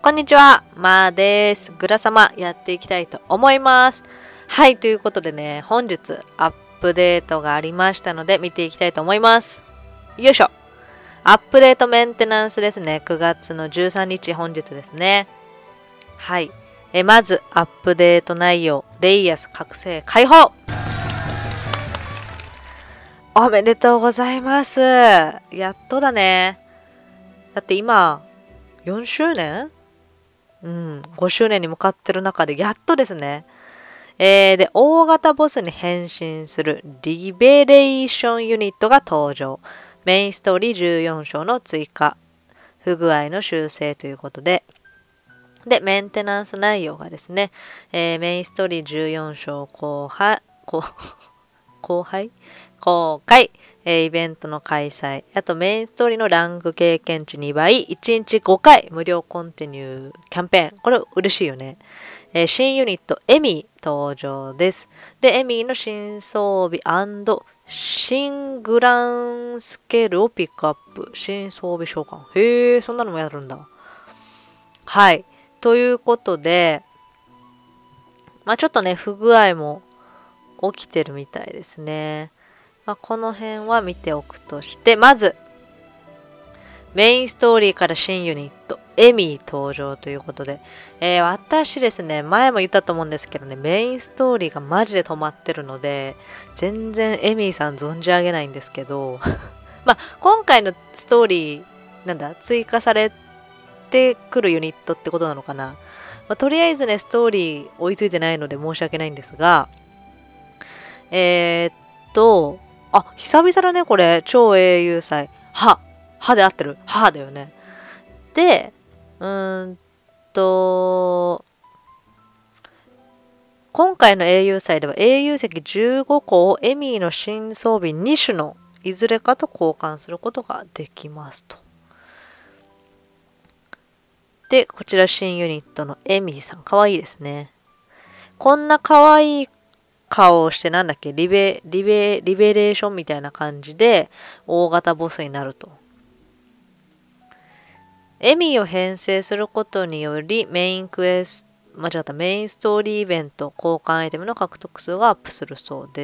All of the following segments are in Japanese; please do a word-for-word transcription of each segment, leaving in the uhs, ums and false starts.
こんにちは、まーです。グラ様やっていきたいと思います。はい、ということでね、本日アップデートがありましたので見ていきたいと思います。よいしょ。アップデートメンテナンスですね。くがつのじゅうさんにち本日ですね。はい。えまず、アップデート内容、レイヤス覚醒解放おめでとうございます。やっとだね。だって今、よんしゅうねんうん、ごしゅうねんに向かってる中でやっとですね。えー、で、大型ボスに変身するリベレーションユニットが登場。メインストーリーじゅうよん章の追加。不具合の修正ということで。で、メンテナンス内容がですね、えー、メインストーリーじゅうよん章後半、後後輩公開、えー、イベントの開催、あとメインストーリーのランク経験値にばい、いちにちごかい無料コンティニューキャンペーン。これ嬉しいよね。えー、新ユニットエミー登場です。で、エミーの新装備&新グランスケールをピックアップ。新装備召喚。へえ、そんなのもやるんだ。はい。ということで、まあちょっとね、不具合も起きてるみたいですね。まあ、この辺は見ておくとして、まず、メインストーリーから新ユニット、エミー登場ということで、えー、私ですね、前も言ったと思うんですけどね、メインストーリーがマジで止まってるので、全然エミーさん存じ上げないんですけど、まあ、今回のストーリー、なんだ、追加されてくるユニットってことなのかな。まあ、とりあえずね、ストーリー追いついてないので申し訳ないんですが、えー、っと、あ、久々だね、これ。超英雄祭。は。はで合ってる。はだよね。で、うーんと、今回の英雄祭では英雄石じゅうごこをエミーの新装備に種のいずれかと交換することができますと。で、こちら新ユニットのエミーさん。かわいいですね。こんなかわいい顔をしてなんだっけリベ、リベ、リベレーションみたいな感じで大型ボスになると。エミーを編成することによりメインクエスト、間違った、メインストーリーイベント交換アイテムの獲得数がアップするそうです。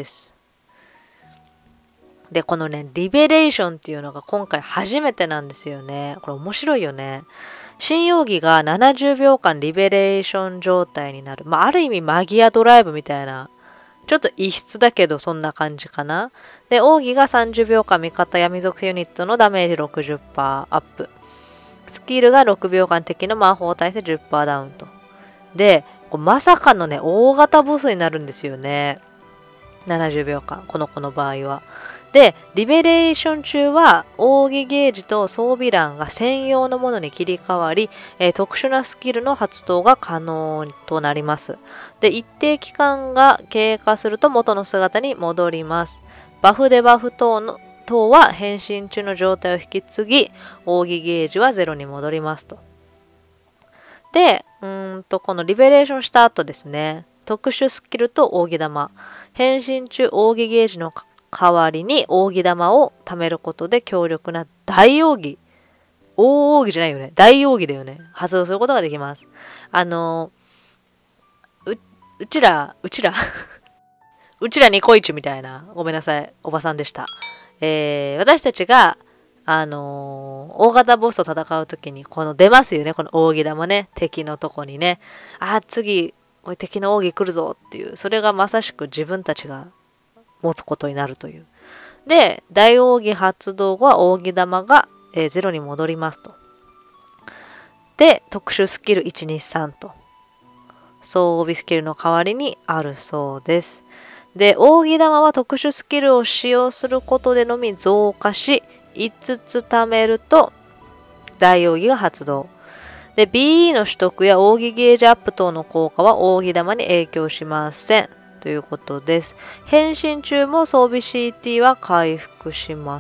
で、このね、リベレーションっていうのが今回初めてなんですよね。これ面白いよね。新容疑がななじゅうびょうかんリベレーション状態になる。まあ、ある意味マギアドライブみたいな。ちょっと異質だけどそんな感じかな。で、奥義がさんじゅうびょうかん味方闇属性ユニットのダメージ ろくじゅっパーセント アップ。スキルがろくびょうかん敵の魔法耐性 じゅっパーセント ダウンと。で、まさかのね、大型ボスになるんですよね。ななじゅうびょうかん。この子の場合は。で、リベレーション中は、奥義ゲージと装備欄が専用のものに切り替わり、えー、特殊なスキルの発動が可能となります。で、一定期間が経過すると元の姿に戻ります。バフデバフ等の等は変身中の状態を引き継ぎ、奥義ゲージはゼロに戻りますと。で、うーんと、このリベレーションした後ですね、特殊スキルと奥義玉。変身中奥義ゲージの代わりに奥義玉を貯めることで強力な大奥義。大奥義じゃないよね。大奥義だよね。発動することができます。あの、う、うちら、うちらうちらニコイチみたいな、ごめんなさい、おばさんでした。えー、私たちが、あのー、大型ボスと戦うときに、この出ますよね、この奥義玉ね、敵のとこにね。あ、次、これ敵の奥義来るぞっていう、それがまさしく自分たちが持つことになるという。で、大奥義発動後は奥義玉が、えー、ゼロに戻りますと。で、特殊スキルいち、に、さんと。装備スキルの代わりにあるそうです。で、奥義玉は特殊スキルを使用することでのみ増加し、いつつ貯めると大奥義が発動。で、ビーイー の取得や奥義ゲージアップ等の効果は奥義玉に影響しません。ということです。変身中も装備 シーティー は回復します。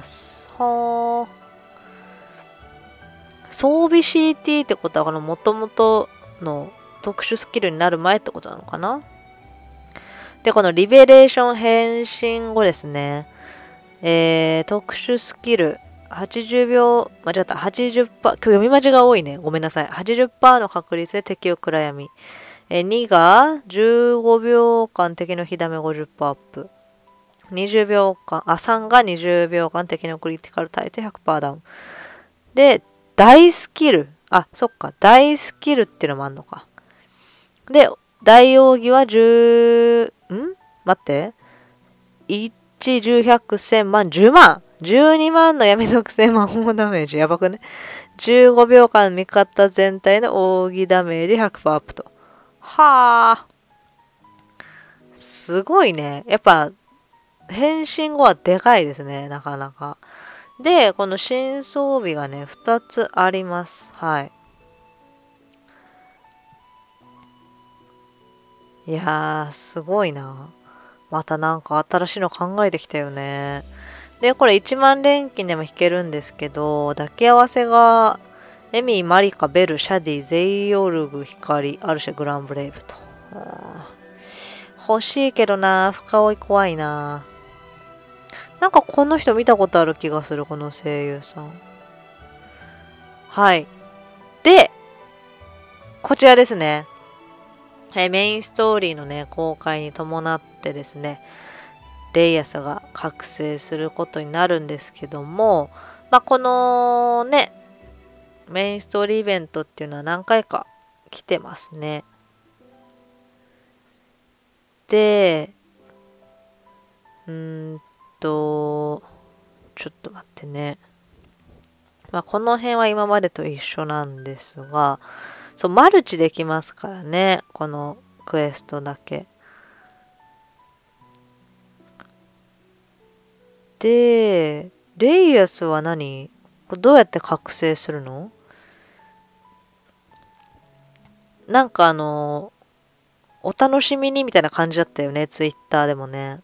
はあ。装備 シーティー ってことは、この元々の特殊スキルになる前ってことなのかな。で、このリベレーション変身後ですね、えー、特殊スキル、 はちじゅうびょう、間違った、はちじゅっパーセント、今日読み間違いが多いね。ごめんなさい。はちじゅっパーセントの確率で敵を暗闇。えにがじゅうごびょうかん敵の火ダメ ごじゅっパーセント アップ。にじゅうびょうかん、あ、さんがにじゅうびょうかん敵のクリティカル耐えて ひゃくパーセント ダウン。で、大スキル。あ、そっか。大スキルっていうのもあんのか。で、大奥義はじゅう、ん待って。いち、じゅう、ひゃく、せんまん、じゅうまん。じゅうにまんの闇属性魔法ダメージ。やばくね。じゅうごびょうかん味方全体の奥義ダメージ ひゃくパーセント アップと。はあ。すごいね。やっぱ、変身後はでかいですね。なかなか。で、この新装備がね、ふたつあります。はい。いやー、すごいな。またなんか新しいの考えてきたよね。で、これいちまん連金でも引けるんですけど、抱き合わせが、エミー、マリカ、ベル、シャディ、ゼイオルグ、光、アルシェ、グランブレイブと。欲しいけどな、深追い怖いな。なんかこの人見たことある気がする、この声優さん。はい。で、こちらですね。えメインストーリーのね、公開に伴ってですね、レイアスが覚醒することになるんですけども、まあ、このね、メインストーリーイベントっていうのは何回か来てますね。で、うーんと、ちょっと待ってね。まあ、この辺は今までと一緒なんですが、そう、マルチできますからね、このクエストだけ。で、レイアスは何？どうやって覚醒するの？なんかあの、お楽しみにみたいな感じだったよね、ツイッターでもね。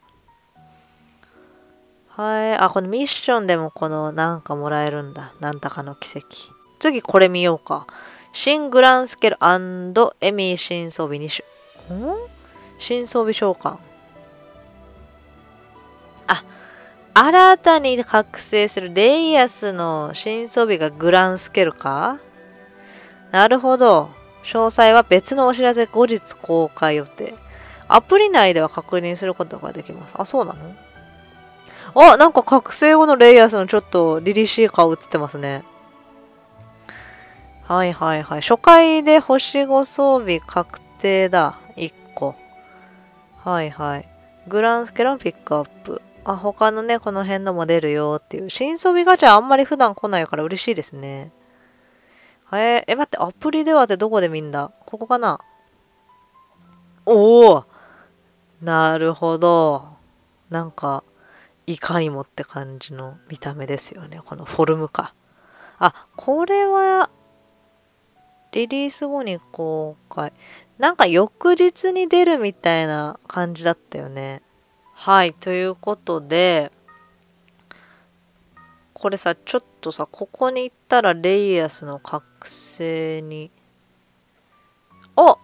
はい。あ、このミッションでもこのなんかもらえるんだ。なんだかの奇跡。次これ見ようか。新グランスケル&エミー新装備に種。ん新装備召喚。あ、新たに覚醒するレイアスの新装備がグランスケルか？なるほど。詳細は別のお知らせ後日公開予定。アプリ内では確認することができます。あ、そうなの？あ、なんか覚醒後のレイヤースのちょっと凛々しい顔映ってますね。はいはいはい。初回で星ご装備確定だ。いっこ。はいはい。グランスケロンピックアップ。あ、他のね、この辺のも出るよっていう。新装備ガチャあんまり普段来ないから嬉しいですね。ええ、待って、アプリではってどこで見んだ？ここかな？おお、なるほど。なんか、いかにもって感じの見た目ですよね。このフォルムか。あ、これは、リリース後に公開。なんか翌日に出るみたいな感じだったよね。はい、ということで、これさ、ちょっとさ、ここに行ったらレイアスの覚醒に。お！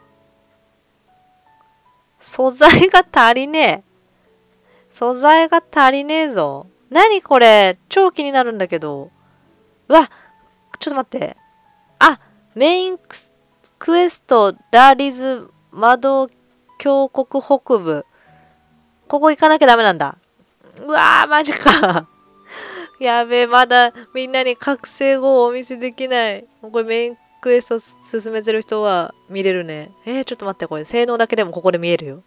素材が足りねえ。素材が足りねえぞ。何これ？超気になるんだけど。うわ、ちょっと待って。あ、メインクエスト、ラリズ、窓峡谷北部。ここ行かなきゃダメなんだ。うわー、マジか。やべえ、まだみんなに覚醒後をお見せできない。これメインクエスト進めてる人は見れるね。えー、ちょっと待って、これ性能だけでもここで見えるよ。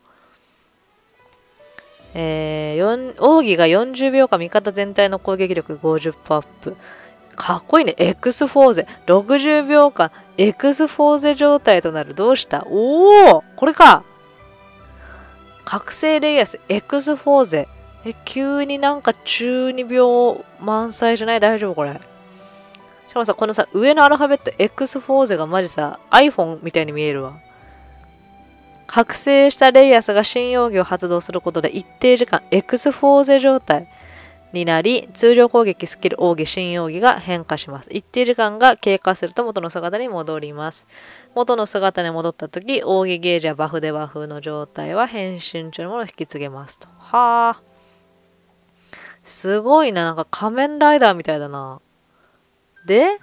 えー、奥義がよんじゅうびょうかん味方全体の攻撃力 ごじゅっパーセント アップ。かっこいいね。X フォーゼ。ろくじゅうびょうかん X フォーゼ状態となる。どうした？おお、これか。覚醒レイアス X フォーゼ。え、急になんか中二病満載じゃない？大丈夫これ。しかもさ、このさ、上のアルファベット X フォーゼがマジさ、iPhone みたいに見えるわ。覚醒したレイアスが新容疑を発動することで一定時間 X フォーゼ状態になり、通常攻撃スキル奥義新奥義が変化します。一定時間が経過すると元の姿に戻ります。元の姿に戻った時、奥義ゲージやバフで和風の状態は変身中のものを引き継げますと。はあ。 すごいな。なんか仮面ライダーみたいだな。で、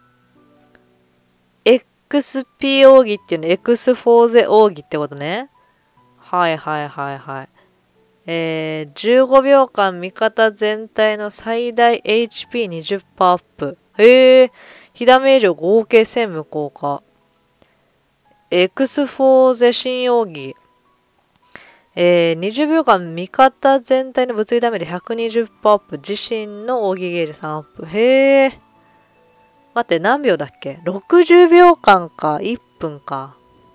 エックスピー 奥義っていうの、エクスフォーゼ奥義ってことね。はいはいはいはい。えー、じゅうごびょうかん味方全体の最大 エイチピーにじゅっパーセント アップ。へえ、被ダメージを合計せん無効化。エクスフォーゼ新奥義。えー、にじゅうびょうかん味方全体の物理ダメージ ひゃくにじゅっパーセント アップ。自身の奥義ゲージさんアップ。へえ。待って、何秒だっけ ?ろくじゅうびょうかんか。いっぷんか。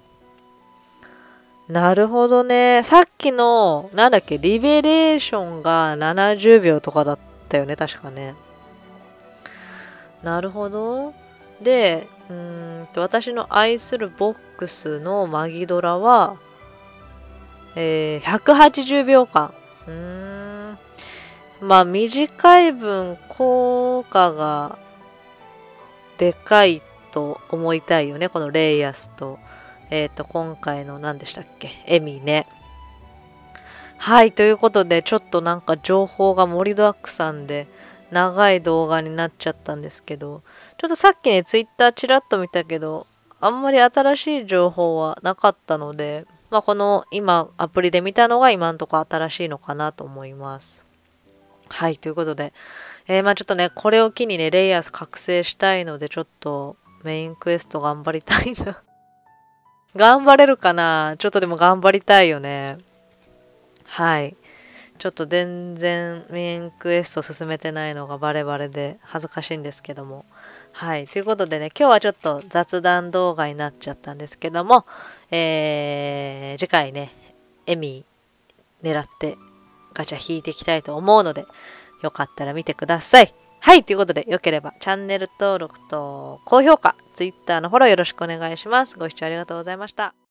なるほどね。さっきの、なんだっけ、リベレーションがななじゅうびょうとかだったよね、確かね。なるほど。で、うーんと、私の愛するボックスのマギドラは、えー、ひゃくはちじゅうびょうかん。うーん。まあ、短い分、効果がでかいと思いたいよね。このレイアスと、えっと、今回の何でしたっけ、エミね。はい、ということで、ちょっとなんか情報が盛りだくさんで、長い動画になっちゃったんですけど、ちょっとさっきね、ツイッターちらっと見たけど、あんまり新しい情報はなかったので、まあ、この今アプリで見たのが今んとこ新しいのかなと思います。はい、ということで、えー、まあちょっとね、これを機にね、レイヤース覚醒したいので、ちょっとメインクエスト頑張りたいな。頑張れるかな？ちょっとでも頑張りたいよね。はい。ちょっと全然メインクエスト進めてないのがバレバレで恥ずかしいんですけども。はい。ということでね、今日はちょっと雑談動画になっちゃったんですけども、えー、次回ね、エミ狙ってガチャ引いていきたいと思うので、よかったら見てください。はい。ということで、よければチャンネル登録と高評価、Twitter のフォローよろしくお願いします。ご視聴ありがとうございました。